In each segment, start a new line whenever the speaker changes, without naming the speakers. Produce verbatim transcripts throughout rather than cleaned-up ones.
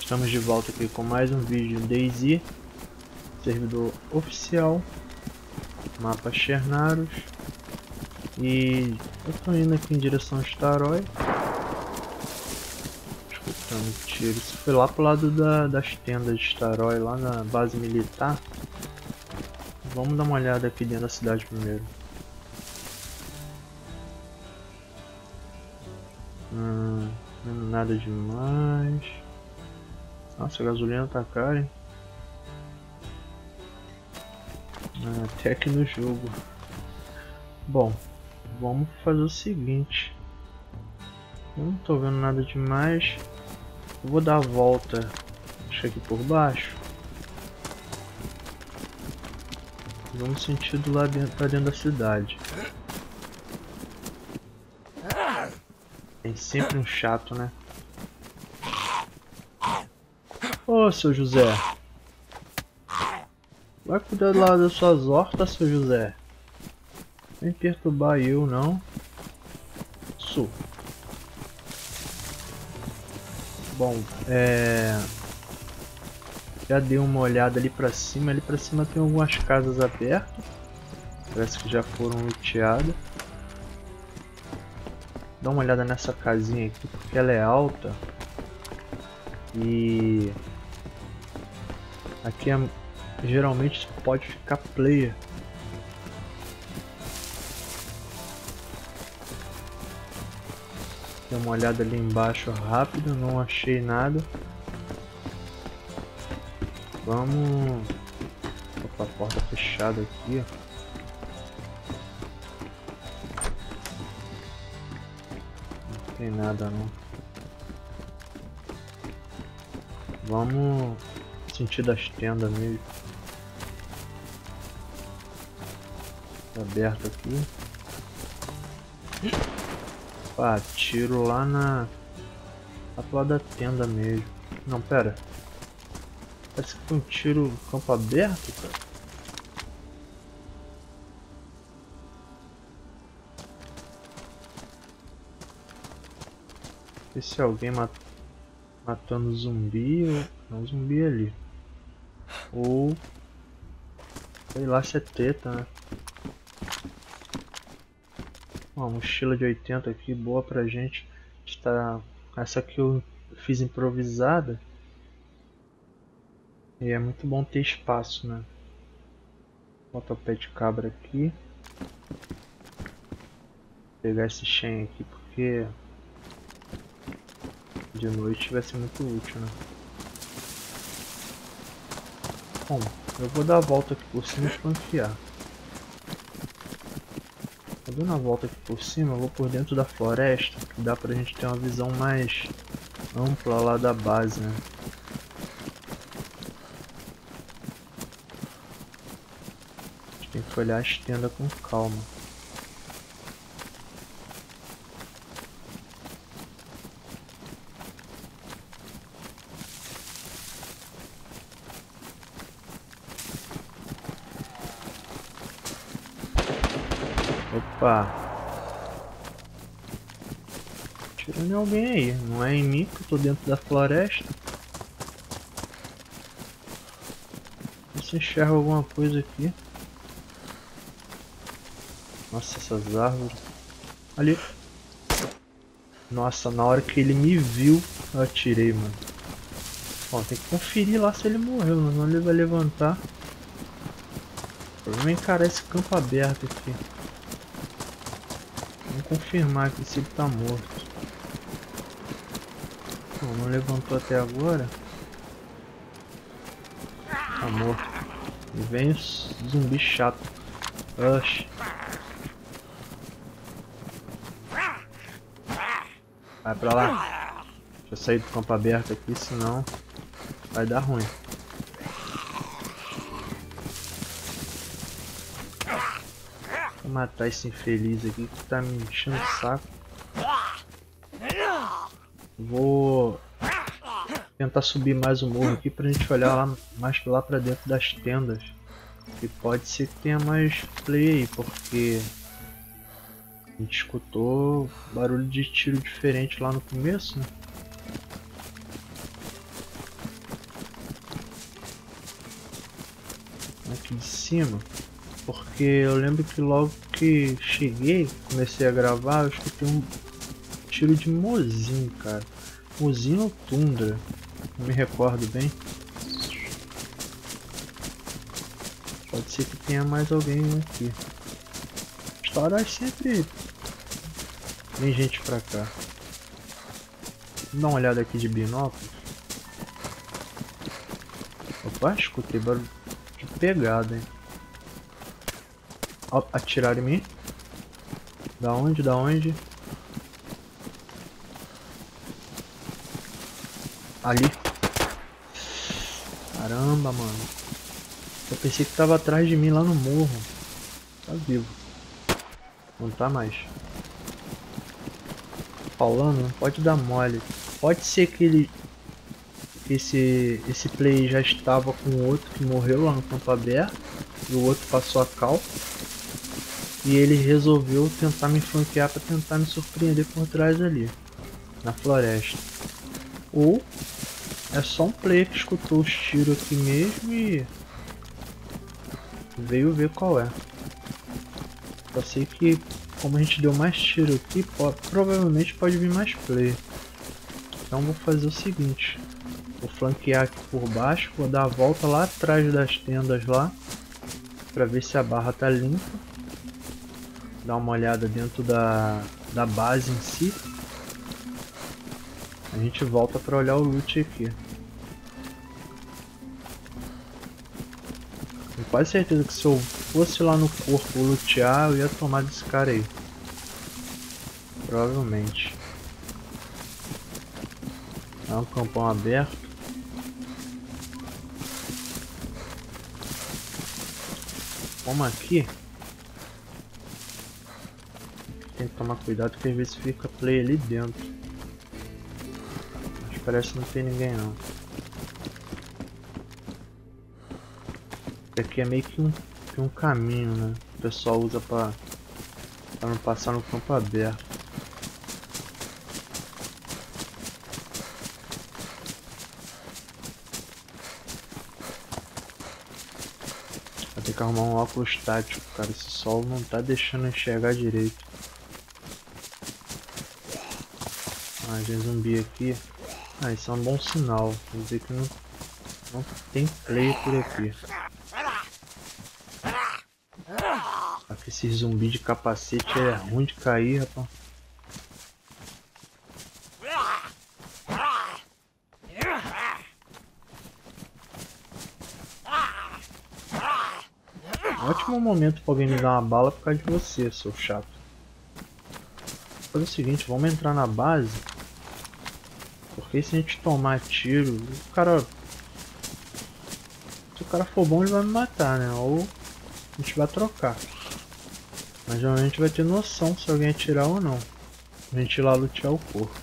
Estamos de volta aqui com mais um vídeo em DayZ, servidor oficial, mapa Chernaros, e eu tô indo aqui em direção a Staroy, escutando tiro. Isso foi lá pro lado da, das tendas de Staroy, lá na base militar. Vamos dar uma olhada aqui dentro da cidade primeiro. Hum, nada demais. Nossa, a gasolina tá cara, hein? Até aqui no jogo. Bom, vamos fazer o seguinte. Eu não tô vendo nada demais. Eu vou dar a volta. Deixa aqui por baixo. Vamos sentido lá dentro, pra dentro da cidade. Tem sempre um chato, né? Ô, seu José. Vai cuidar lá das suas hortas, seu José. Vem perturbar eu, não. Isso. Bom, é... já dei uma olhada ali pra cima. Ali pra cima tem algumas casas abertas. Parece que já foram luteadas. Dá uma olhada nessa casinha aqui, porque ela é alta. E... aqui é... geralmente só pode ficar player. Dei uma olhada ali embaixo rápido, não achei nada. Vamos... opa, a porta fechada aqui, ó. Não tem nada não. Vamos sentir das tendas mesmo. Tá aberto aqui. Ah, tiro lá na... lá pro lado da tenda mesmo. Não, pera. Parece que foi um tiro no campo aberto, cara. Não sei se alguém mat... matando zumbi ou... não, zumbi ali. Ou... sei lá se é treta, né? Uma mochila de oitenta aqui, boa pra gente. Está... essa aqui eu fiz improvisada. E é muito bom ter espaço, né? Bota o pé de cabra aqui. Vou pegar esse Shen aqui porque de noite vai ser muito útil, né? Bom, eu vou dar a volta aqui por cima e flanquear. Dando a volta aqui por cima, eu vou por dentro da floresta, que dá pra gente ter uma visão mais ampla lá da base, né? A gente tem que olhar as tendas com calma. Opa! Tirando em alguém aí, não é em mim que eu tô dentro da floresta. Você enxerga alguma coisa aqui? Nossa, essas árvores. Ali. Nossa, na hora que ele me viu, eu atirei, mano. Bom, tem que conferir lá se ele morreu, senão ele vai levantar. Vamos encarar esse campo aberto aqui. Vamos confirmar aqui se ele tá morto. Bom, não levantou até agora. Tá morto. E vem os zumbi chato. Oxi. Vai pra lá. Deixa eu sair do campo aberto aqui, senão vai dar ruim. Vou matar esse infeliz aqui que tá me enchendo o saco. Vou tentar subir mais o morro aqui pra gente olhar lá, mais lá pra dentro das tendas. E pode ser que tenha mais play aí, porque a gente escutou barulho de tiro diferente lá no começo, né? aqui de cima, porque eu lembro que logo que cheguei, comecei a gravar, eu escutei um tiro de Mosin, cara. Mosin ou Tundra, não me recordo bem. Pode ser que tenha mais alguém aqui. História sempre vem gente pra cá. Vou dar uma olhada aqui de binóculos. Opa, escutei barulho de pegada, hein. Ó, atiraram em mim. Da onde? Da onde? Ali. Caramba, mano. Eu pensei que tava atrás de mim lá no morro. Tá vivo. Não tá mais. Falando, não pode dar mole. Pode ser que ele... Esse, esse play já estava com o outro que morreu lá no campo aberto. E o outro passou a cal. E ele resolveu tentar me flanquear para tentar me surpreender por trás ali. Na floresta. Ou é só um player que escutou os tiros aqui mesmo e veio ver qual é. Só sei que como a gente deu mais tiro aqui, pode, provavelmente pode vir mais player. Então vou fazer o seguinte. Vou flanquear aqui por baixo, vou dar a volta lá atrás das tendas lá. Pra ver se a barra tá limpa. Dar uma olhada dentro da, da base em si. A gente volta pra olhar o loot aqui. Tenho quase certeza que se eu fosse lá no corpo lutear, eu ia tomar desse cara aí. Provavelmente. É um campão aberto. Vamos aqui. Tem que tomar cuidado porque às vezes fica play ali dentro. Mas parece que não tem ninguém não. Aqui é meio que um, que um caminho, né? O pessoal usa para não passar no campo aberto. Vou ter que arrumar um óculos tático, cara. Esse sol não tá deixando enxergar direito. Ah, tem zumbi aqui. Ah, isso é um bom sinal. Quer dizer que não, não tem play por aqui. Aqui esse zumbi de capacete é ruim de cair, rapaz. Ótimo momento pra alguém me dar uma bala por causa de você, seu chato. Vou fazer o seguinte, vamos entrar na base. Porque se a gente tomar tiro, o cara... Se o cara for bom, ele vai me matar, né? Ou a gente vai trocar. Mas geralmente a gente vai ter noção se alguém atirar ou não. A gente ir lá lutear o corpo.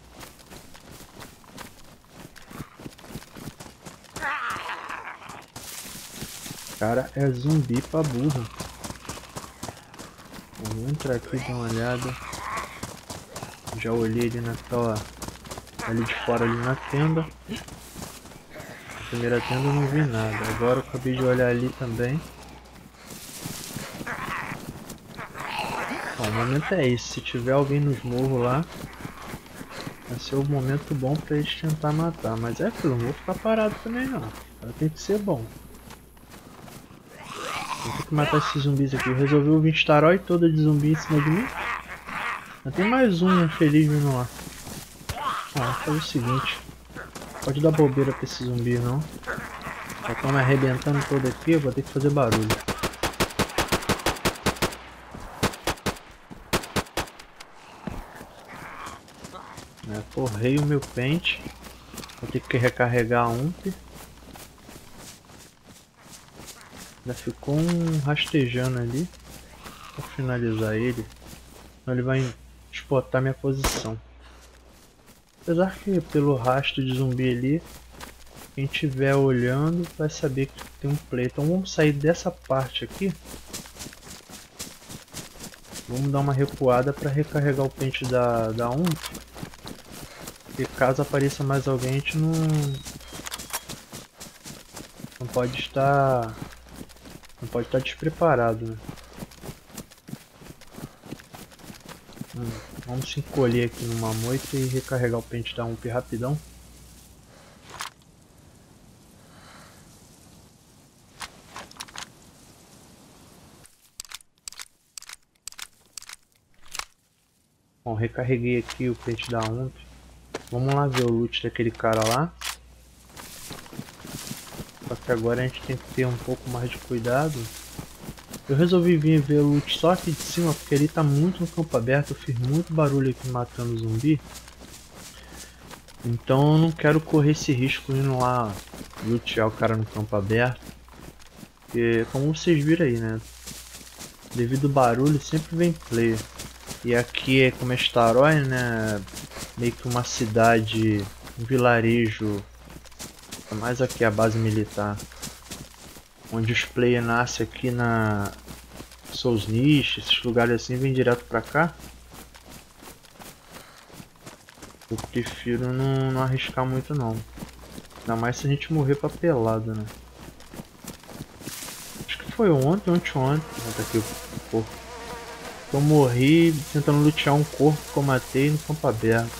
Cara, é zumbi pra burro. Vamos entrar aqui e dar uma olhada. Já olhei ali naquela... Ali de fora, ali na tenda. Na primeira tenda eu não vi nada. Agora eu acabei de olhar ali também. Bom, o momento é esse. Se tiver alguém nos morros lá, vai ser o momento bom pra eles tentar matar. Mas é aquilo, não vou ficar parado também não. Ela tem que ser bom. Vou ter que matar esses zumbis aqui. Resolveu vir estarói toda de zumbi em cima de mim. Mas tem mais um infeliz vindo lá. Ah, vou fazer o seguinte. Pode dar bobeira pra esse zumbi não. Já estão me arrebentando todo aqui, eu vou ter que fazer barulho. É, forrei o meu pente. Vou ter que recarregar a U M P. Ainda ficou um rastejando ali. Vou finalizar ele. Senão ele vai spotar minha posição. Apesar que pelo rastro de zumbi ali, quem estiver olhando vai saber que tem um play. Então vamos sair dessa parte aqui. Vamos dar uma recuada para recarregar o pente da, da U M P. E caso apareça mais alguém, a gente não, não pode estar Não pode estar despreparado, né? Hum, vamos se encolher aqui numa moita e recarregar o pente da U M P rapidão. Bom, recarreguei aqui o pente da U M P. Vamos lá ver o loot daquele cara lá. Só que agora a gente tem que ter um pouco mais de cuidado. Eu resolvi vir ver o loot só aqui de cima porque ele tá muito no campo aberto. Eu fiz muito barulho aqui matando o zumbi. Então eu não quero correr esse risco indo lá lutear o cara no campo aberto. Porque como vocês viram aí, né? Devido ao barulho sempre vem player. E aqui é como é Staroy, né? Meio que uma cidade, um vilarejo. Mais aqui a base militar. Onde os players nascem aqui na Soulsnich, esses lugares assim, vem direto pra cá. Eu prefiro não, não arriscar muito não. Ainda mais se a gente morrer papelado, né? Acho que foi ontem, ontem, ontem. Tá aqui o corpo. Eu morri tentando lutear um corpo que eu matei no campo aberto.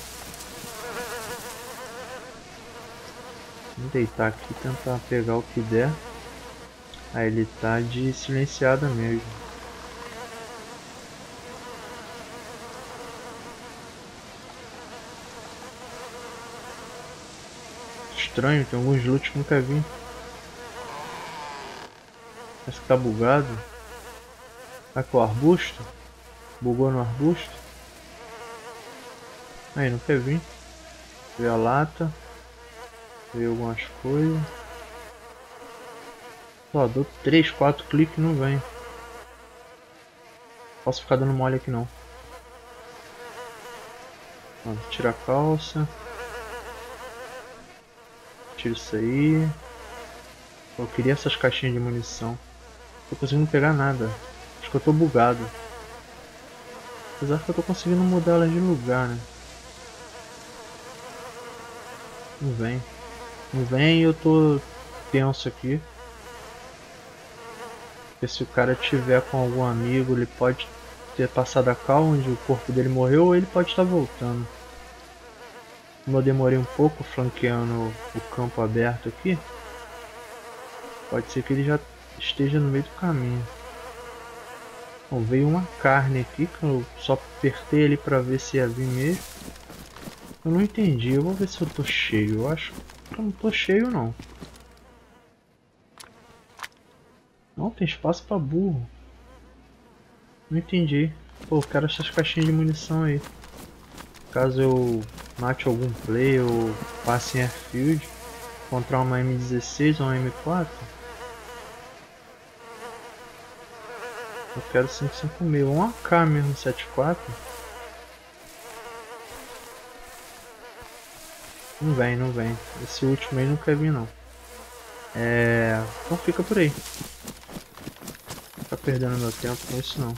Vou deitar aqui e tentar pegar o que der. Aí ele tá de silenciada mesmo. Estranho, tem alguns loot que nunca vi. Parece que tá bugado. Tá com o arbusto? Bugou no arbusto? Aí, nunca vi. Veio a lata. Veio algumas coisas. Só dou três, quatro cliques e não vem. Posso ficar dando mole aqui não. Ó, tira a calça. Tira isso aí. Eu queria essas caixinhas de munição. Não tô conseguindo pegar nada. Acho que eu tô bugado. Apesar que eu tô conseguindo mudar elas de lugar, né? Não vem. Não vem e eu tô tenso aqui. Porque se o cara tiver com algum amigo, ele pode ter passado a cal onde o corpo dele morreu ou ele pode estar voltando. Como eu demorei um pouco flanqueando o campo aberto aqui, pode ser que ele já esteja no meio do caminho. Bom, veio uma carne aqui que eu só apertei ele pra ver se ia vir mesmo. Eu não entendi, eu vou ver se eu tô cheio. Eu acho que eu não tô cheio não. Não, tem espaço pra burro. Não entendi. Pô, eu quero essas caixinhas de munição aí. Caso eu mate algum play ou passe em airfield, encontrar uma M dezesseis ou uma M quatro. Eu quero cinco cinco seis, um A K mesmo, sete quatro. Não vem, não vem. Esse último aí nunca vi não. É... Então fica por aí. Não tá perdendo meu tempo com isso não.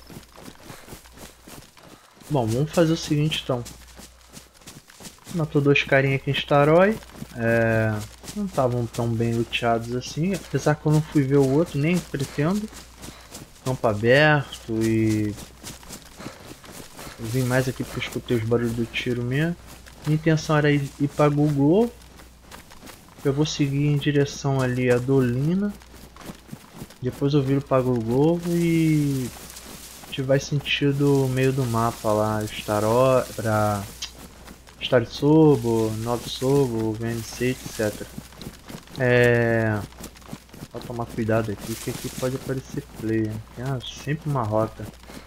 Bom, vamos fazer o seguinte então. Matou dois carinhas aqui em Staroy. É... Não estavam tão bem luteados assim. Apesar que eu não fui ver o outro, nem pretendo. Campo aberto e... Eu vim mais aqui porque eu escutei os barulhos do tiro mesmo. Minha intenção era ir, ir para Google. Eu vou seguir em direção ali a Dolina. Depois eu viro para Google e a gente vai sentido o meio do mapa lá, Staró, para Star Sobo, Novo Sobo, V N C, etcétera. É... Vou tomar cuidado aqui que aqui pode aparecer player. Tem ah, sempre uma rota.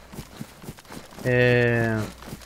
É...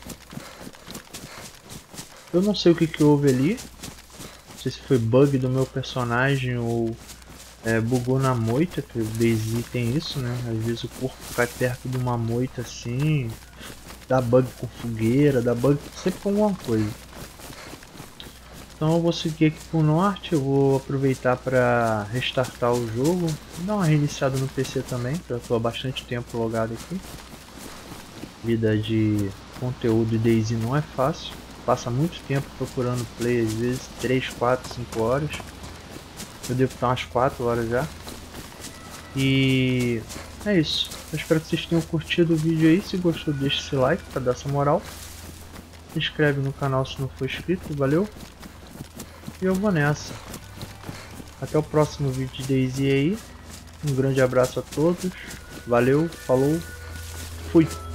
Eu não sei o que, que houve ali. Não sei se foi bug do meu personagem ou é, bugou na moita, que o DayZ tem isso, né? Às vezes o corpo cai perto de uma moita assim, dá bug com fogueira, dá bug sempre com alguma coisa. Então eu vou seguir aqui pro norte, eu vou aproveitar para restartar o jogo, dar uma reiniciada no P C também, que eu estou há bastante tempo logado aqui. Vida de conteúdo de DayZ não é fácil. Passa muito tempo procurando play, às vezes três, quatro, cinco horas. Eu devo estar umas quatro horas já. E é isso. Eu espero que vocês tenham curtido o vídeo aí. Se gostou, deixa esse like para dar essa moral. Se inscreve no canal se não for inscrito, valeu? E eu vou nessa. Até o próximo vídeo de DayZ aí. Um grande abraço a todos. Valeu, falou, fui!